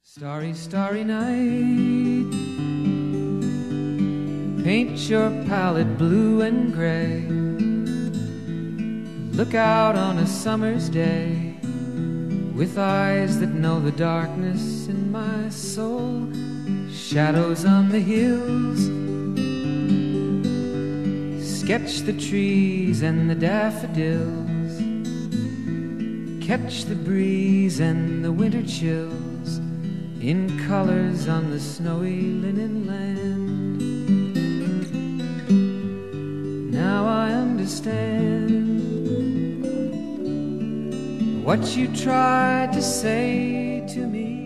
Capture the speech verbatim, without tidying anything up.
Starry, starry night, paint your palette blue and gray. Look out on a summer's day with eyes that know the darkness in my soul. Shadows on the hills, sketch the trees and the daffodils, catch the breeze and the winter chills in colors on the snowy linen land. Now I understand what you tried to say to me.